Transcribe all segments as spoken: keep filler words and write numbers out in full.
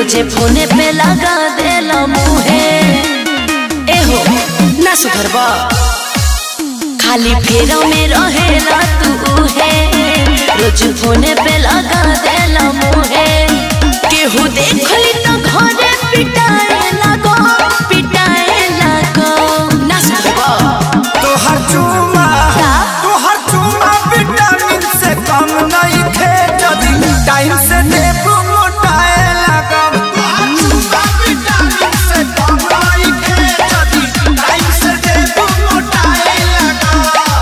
रोजे फोने पे लगा देला मुहे। एहो ना सुधरबा खाली फेरा में रहेला तू है। रोज फोने पे लगा देला मुहे। केहू देखली तो घरे पिटाए लगो पिटाए लगो। ना सुधरबा तोहर चुमा तोहर चुमा विटामिन से कम नहीं थे। जदी टाइम से देबू मोटाए लगम। तोहर चुमा विटामिन से कम नहीं थे। जदी टाइम से देबू मोटाए लगम।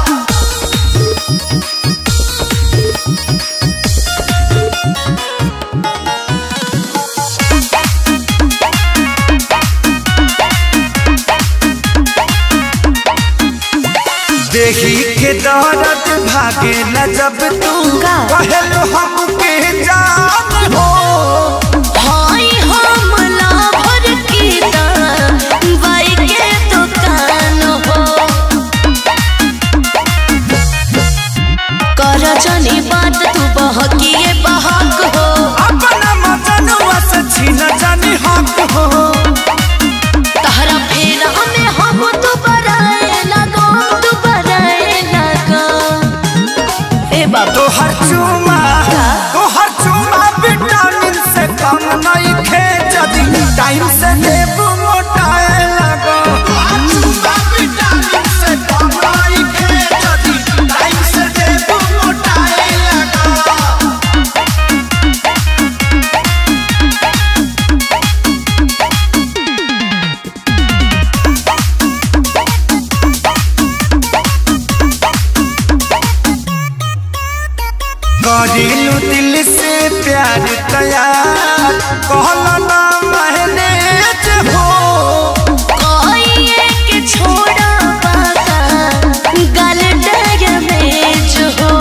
देखी के दौरत भागे न जब तू कहलो हमके जान हो। हाय हम लाभर की दवाई के दुकान हो। कर जनी बात तू बहकिए बहक हो। अपना मजनुआ से छीन जानी हक हो। तहरा फेरा में हम तो बराए लगो तू बराए लगो। ए बाबा तोहर चुमा तोहर चुमा विटामिन से कम नहीं थे। जदी टाइम से देबू मोटाए लगो। तोहर चुमा विटामिन से कम नहीं थे। जदी टाइम से देबू मोटाए लगो। करिलू दिल से प्यार तैयार कहला ना मैनेज हो। कोई एक छोड़ा बाका गल डर में जो हो।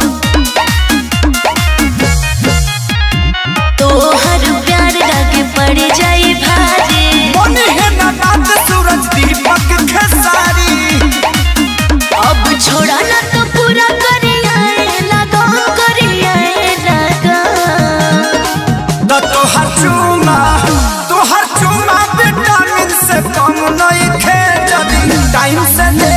तोहर प्यार लगे पड़ जाई भारी। मन है ना बात सूरज दीपक खेसारी। अब छोड़ा ना तो पूरा करिए लगा करिए लगा। तो तोहर चुमा तोहर चुमा विटामिन से कम नहीं थे। जदी टाइम से